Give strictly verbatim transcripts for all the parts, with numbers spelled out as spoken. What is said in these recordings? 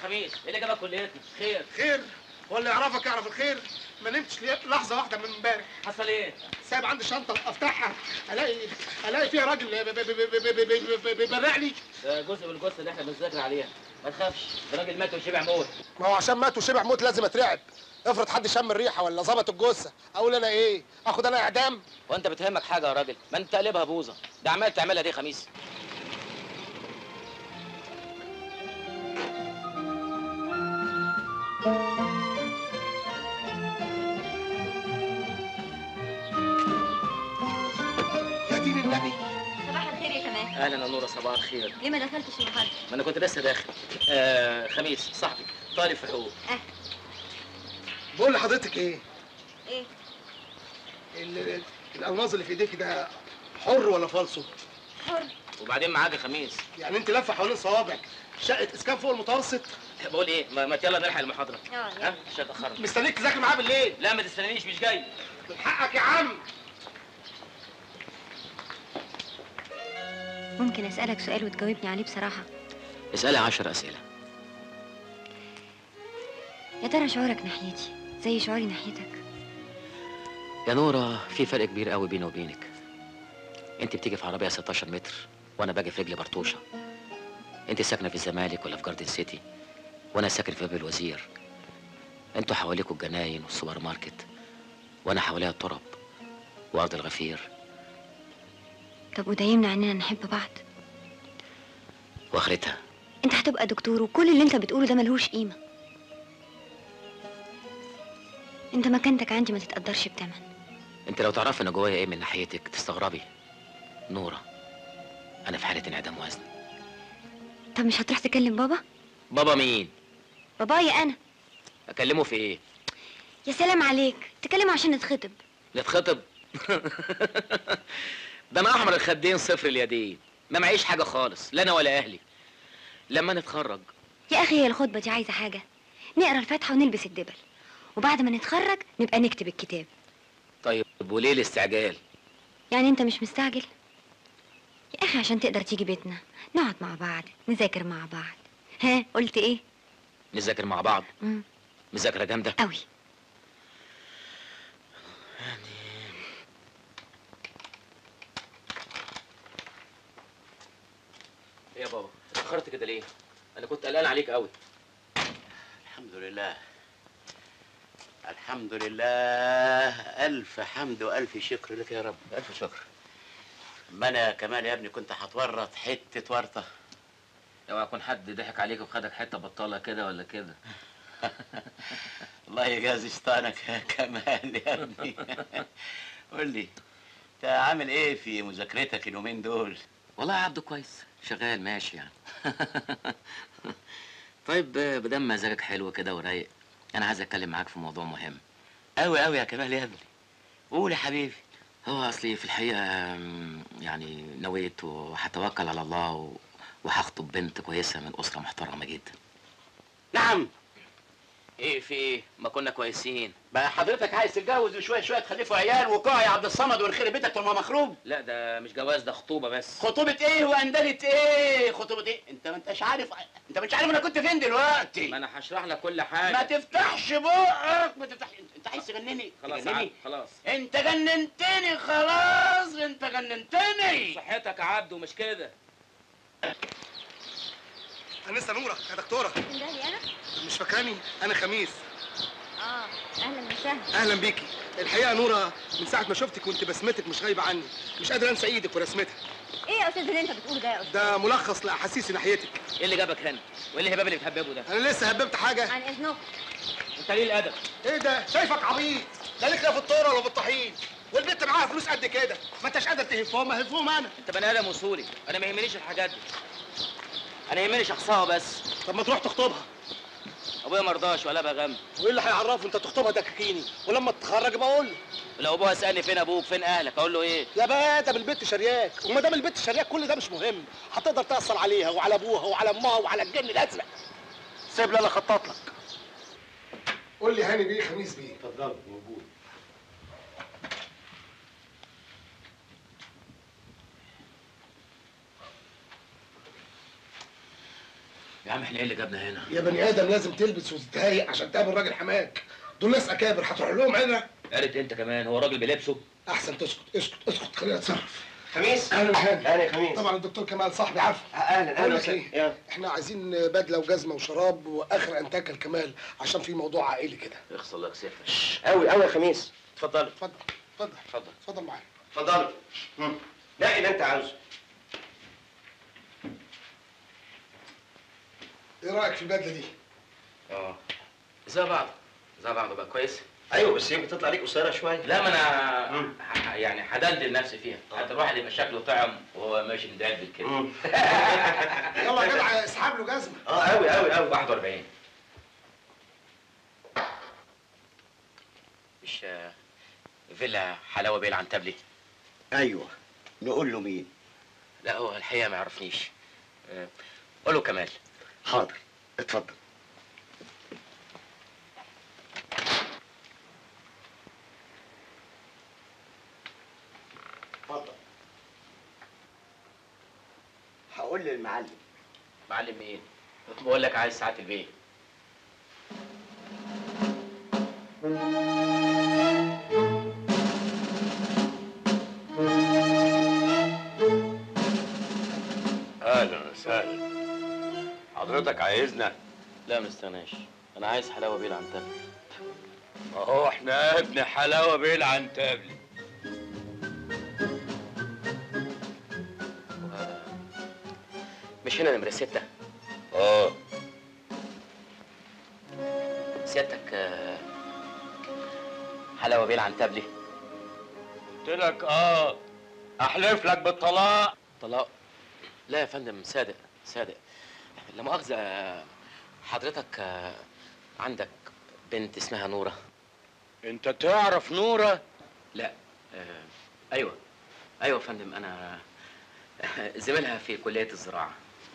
خميس، ايه اللي جابك كليتنا؟ خير خير؟ هو اللي يعرفك يعرف الخير؟ ما نمتش لحظه واحده من امبارح. حصل ايه؟ سايب عندي شنطه افتحها الاقي الاقي فيها راجل بيبرق لي. ده جزء من الجثه اللي احنا بنذاكر عليها، ما تخافش، ده راجل مات وشبع موت. ما هو عشان مات وشبع موت لازم اترعب. افرض حد شم الريحه ولا ظبط الجثه، اقول انا ايه؟ اخد انا اعدام؟ وانت بتهمك حاجه يا راجل؟ ما انت قلبها بوظه، ده عمال تعملها دي خميس. يا دين النبي. صباح الخير يا كمال. اهلا يا نوره، صباح الخير. ليه ما دخلتش النهارده؟ ما انا كنت لسه داخل. آه خميس صاحبي طالب في حقوق. اه بقول لحضرتك ايه؟ ايه؟ ال- الالماظ اللي في ايديك ده حر ولا فالصو؟ حر. وبعدين معاك يا خميس. يعني انت لفه حوالين صوابعك شقه اسكان فوق المتوسط؟ بقول ايه؟ ما, ما يلا نلحق المحاضره. اه ها مش هتاخرنا. مستنيك تذاكر معاه بالليل. لا ما تستنانيش، مش جاي. من حقك يا عم. ممكن اسالك سؤال وتجاوبني عليه بصراحه؟ اسالي عشر اسئله. يا ترى شعورك ناحيتي زي شعوري ناحيتك؟ يا نوره في فرق كبير قوي بيني وبينك. انت بتيجي في عربيه ستاشر متر وانا باجي في رجل برطوشه. انت ساكنه في الزمالك ولا في جاردن سيتي وانا ساكن في باب الوزير. انتوا حواليكوا الجناين والسوبر ماركت وانا حواليها التراب وارض الغفير. طب وده يمنع اننا نحب بعض؟ واخرتها انت هتبقى دكتور وكل اللي انت بتقوله ده ملهوش قيمه. انت مكانتك عندي ما تتقدرش بتمن. انت لو تعرف انا جوايا ايه من ناحيتك تستغربي. نوره انا في حاله انعدام وزن. طب مش هتروح تكلم بابا؟ بابا مين؟ بابايا انا. اكلمه في ايه؟ يا سلام عليك، تكلمه عشان نتخطب. نتخطب؟ ده انا احمر الخدين صفر اليدين، ما معيش حاجه خالص، لا انا ولا اهلي. لما نتخرج. يا اخي هي الخطبه دي عايزه حاجه؟ نقرا الفاتحه ونلبس الدبل، وبعد ما نتخرج نبقى نكتب الكتاب. طيب وليه الاستعجال؟ يعني انت مش مستعجل؟ يا اخي عشان تقدر تيجي بيتنا نقعد مع بعض نذاكر مع بعض. ها قلت ايه؟ نذاكر مع بعض؟ امم مذاكره جامده قوي. يعني ايه يا بابا اتاخرت كده ليه؟ انا كنت قلقان عليك قوي. الحمد لله الحمد لله، ألف حمد وألف شكر لك يا رب. الف شكر. ما أنا كمان يا ابني كنت هتورط حتة ورطة. اوعى يكون حد ضحك عليك وخدك حته بطاله كده ولا كده. الله يجازي شيطانك يا كمال يا ابني. قول لي أنت عامل إيه في مذاكرتك اليومين دول؟ والله يا عبده كويس، شغال ماشي يعني. طيب بدل مزاجك حلو كده ورايق، انا عايز اتكلم معاك في موضوع مهم أوي أوي يا كمال يا ابني. قول يا حبيبي. هو اصلي في الحقيقه يعني نويت وهتوكل على الله و... وهخطب بنت كويسه من اسره محترمه جدا. نعم. ايه في ايه؟ ما كنا كويسين. بقى حضرتك عايز تتجوز وشويه شويه تخلفوا عيال وقع يا عبد الصمد ونخرب بيتك طول ما مخروب؟ لا ده مش جواز، ده خطوبه بس. خطوبة ايه واندلة ايه؟ خطوبة ايه؟ انت ما انتش عارف، انت مش عارف انا كنت فين دلوقتي. ما انا هشرح لك كل حاجه. ما تفتحش بقك، ما تفتحش. انت عايز تجنني؟ خلاص تجنني؟ خلاص. انت جننتني خلاص، انت جننتني. صحتك يا عبده مش كده. انسه نوره يا دكتوره. ده لي انا؟ مش فاكراني؟ انا خميس. اه اهلا وسهلا. اهلا بيكي. الحقيقه يا نوره من ساعه ما شفتك وانت بسمتك مش غايبه عني، مش قادر انسى ايدك ورسمتها. ايه يا استاذ اللي انت بتقوله ده يا استاذ؟ ده ملخص لاحاسيسي ناحيتك. ايه اللي جابك هنا؟ وايه الهباب اللي بتهببه ده؟ انا لسه هببت حاجه؟ عن اذنك. انت ليه الادب؟ ايه ده؟ شايفك عبيط، لا ليك لا في الطوره ولا في الطحين، والبنت معاها فلوس قد كده، ما انتش قادر تهفهم، هفهم انا. انت بني ادم وصولي، انا ما يهمنيش الحاجات دي. انا يهمني شخصها بس. طب ما تروح تخطبها. ابويا ما رضاش ولا بغم. وايه اللي هيعرفه انت تخطبها دكاكيني، ولما تتخرج بقول له. ولو ابوها سالني فين ابوك فين اهلك اقول له ايه؟ يا بقى ده بالبنت شرياك، وما دام البنت شرياك كل ده مش مهم، هتقدر تأثر عليها وعلى ابوها وعلى امها وعلى الجن الازرق. سيب لي انا اخطط لك. قول لي هاني بيه خميس بيه. اتفضل موجود. يا عم احنا ايه اللي جابنا هنا؟ يا بني ادم لازم تلبس وتتهيأ عشان تقابل راجل حماك. دول ناس اكابر هتروح لهم هنا. قالت انت كمان هو راجل بلبسه؟ احسن تسكت اسكت اسكت خلينا نتصرف. خميس. اهلا وسهلا. اهلا يا خميس. طبعا الدكتور كمال صاحبي عارفه. اهلا اهلا وسهلا. ايه؟ احنا عايزين بدله وجزمه وشراب واخر انتاج الكمال عشان في موضوع عائلي كده. اخص الله يكسفك. قوي قوي يا خميس. اتفضل اتفضل اتفضل اتفضل اتفضل معايا. اتفضل. نقي اللي انت عاوزه. ايه رايك في البدله دي؟ اه زي بعض زي بعض بقى كويس. ايوه بس يمكن تطلع عليك قصيره شويه. لا ما انا ح- يعني هدلدل نفسي فيها حتى الواحد يبقى شكله طعم وهو ماشي مدلدل كده. يلا يا جدع اسحب له جزمه. اه قوي قوي قوي. واحد وأربعين. مش آه، فيلا حلاوه بيه العنتبلي؟ ايوه. نقول له مين؟ لا هو الحقيقه ما يعرفنيش. آه، قول له كمال. حاضر. اتفضل. اتفضل. هقول للمعلم. معلم مين؟ بقول لك عايز ساعات البيت. اهلا وسهلا. حضرتك عايزنا؟ لا ما استناش، انا عايز حلاوه بيه العنتبلي. اهو احنا ابن حلاوه بيه العنتبلي. مش هنا نمرة ستة؟ اه. سيادتك آه، حلاوه بيه العنتبلي؟ قلت لك اه. احلف لك بالطلاق. طلاق؟ لا يا فندم، صادق صادق. لا مؤاخذة، آه، حضرتك آه، عندك بنت اسمها نورة؟ انت تعرف نوره؟ لا. آه، ايوه ايوه يا فندم، انا زميلها في كلية الزراعة.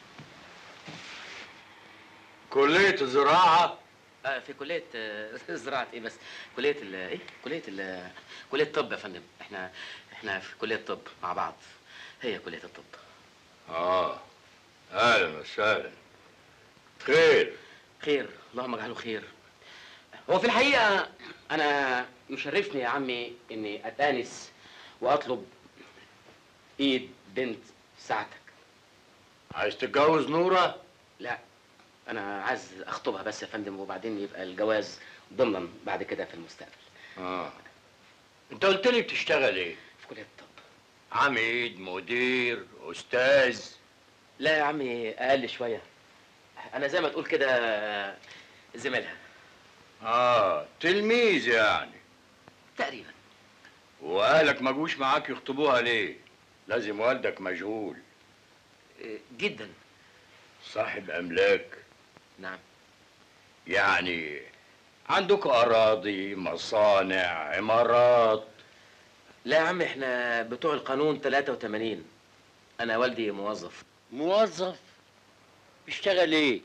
كليه الزراعه؟ آه في كلية آه، زراعة ايه بس؟ كلية ال ايه؟ كلية ال كلية الطب يا فندم، احنا احنا في كلية الطب مع بعض. هي كلية الطب. اه. اهلا وسهلا. خير؟ خير، اللهم اجعله خير. هو في الحقيقة أنا يشرفني يا عمي إني أتآنس وأطلب إيد بنت ساعتك. عايز تتجوز نوره؟ لا، أنا عايز أخطبها بس يا فندم، وبعدين يبقى الجواز ضمنا بعد كده في المستقبل. اه. انت قلت لي بتشتغل ايه؟ في كلية الطب. عميد، مدير، استاذ؟ لا يا عمي، أقل شوية. أنا زي ما تقول كده زميلها. اه، تلميذ يعني. تقريبا. واهلك ما جوش معاك يخطبوها ليه؟ لازم والدك مشغول. إيه، جدا. صاحب املاك؟ نعم. يعني عندك اراضي، مصانع، عمارات؟ لا يا عم، احنا بتوع القانون تلاتة وتمانين. أنا والدي موظف. موظف؟ بيشتغل ايه؟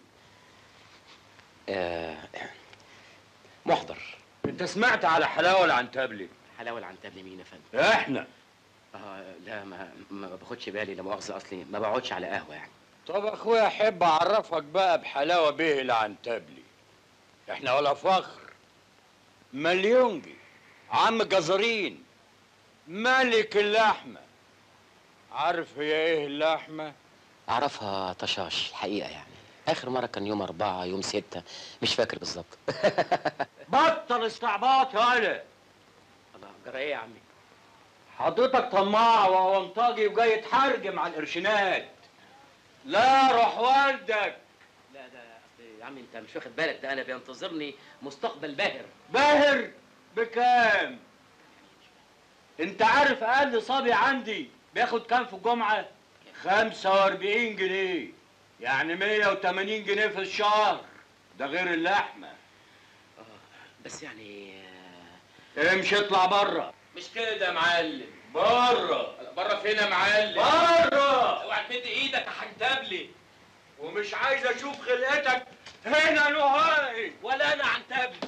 آه محضر. انت سمعت على حلاوه العنتبلي؟ حلاوة العنتبلي مين يا فندم؟ احنا. اه لا، ما ما باخدش بالي، لا مؤاخذة، اصلي ما بقعدش على قهوة يعني. طب اخويا، احب اعرفك بقى بحلاوه بيه العنتبلي. احنا ولا فخر. مليونجي، عم جزرين، ملك اللحمه. عارف هي ايه اللحمه؟ اعرفها طشاش الحقيقة يعني. اخر مرة كان يوم اربعة يوم ستة، مش فاكر بالظبط. بطل استعباط يا ولد. الله، جرى ايه يا عمي؟ حضرتك طماع وونطاجي وجاي تحرجم على القرشينات. لا، روح والدك. لا ده اصل يا عمي انت مش واخد بالك، ده انا بينتظرني مستقبل باهر. باهر؟ بكام؟ انت عارف اقل صبي عندي بياخد كام في الجمعة؟ خمسة واربعين جنيه، يعني مية وتمانين جنيه في الشهر، ده غير اللحمة. اه بس يعني آه، امشي اطلع بره. مش كده يا معلم. بره. بره فين يا معلم؟ بره. اوعى تمد ايدك يا عنتبلي. ومش عايز اشوف خلقتك هنا نهائي. ولا انا عنتبلي.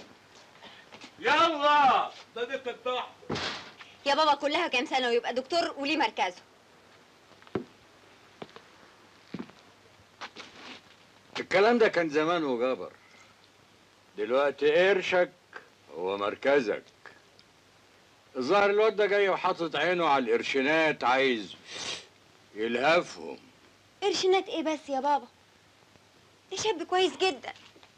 يلا ده دي الضحك. يا بابا كلها كام سنة ويبقى دكتور وليه مركزه. الكلام ده كان زمان وجبر. دلوقتي قرشك هو مركزك. الظاهر الواد ده جاي وحاطط عينه على القرشينات، عايز يلهفهم. قرشينات ايه بس يا بابا؟ ده شاب كويس جدا.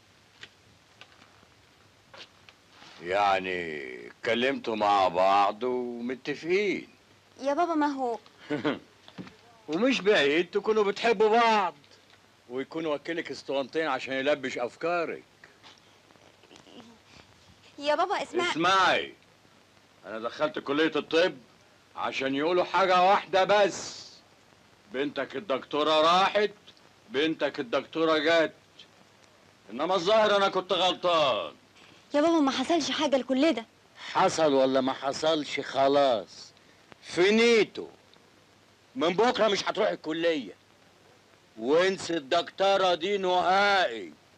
يعني اتكلمتوا مع بعض ومتفقين. يا بابا ما هو ومش بعيد تكونوا بتحبوا بعض ويكون وكيلك اسطوانتين عشان يلبش افكارك. يا بابا اسمع. اسمعي، انا دخلت كلية الطب عشان يقولوا حاجة واحدة بس: بنتك الدكتورة راحت، بنتك الدكتورة جت. انما الظاهر انا كنت غلطان. يا بابا ما حصلش حاجة لكل ده. حصل ولا ما حصلش خلاص فينيتو. من بكرة مش هتروح الكلية، وانسي الدكتورة دي نهائي.